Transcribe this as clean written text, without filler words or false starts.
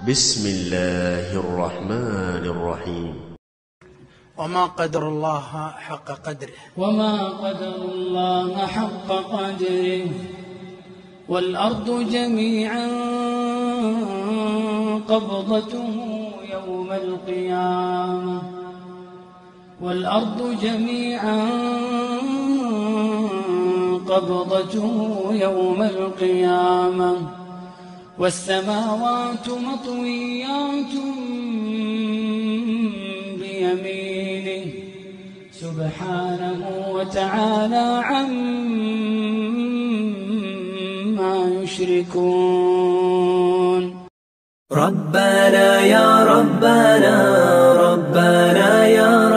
بسم الله الرحمن الرحيم. وما قدر الله حق قدره. وما قدر الله حق قدره. والأرض جميعا قبضته يوم القيامة. والأرض جميعا قبضته يوم القيامة. والسماوات مطويات بيمينه سبحانه وتعالى عما يشركون. ربنا يا ربنا، ربنا يا ربنا،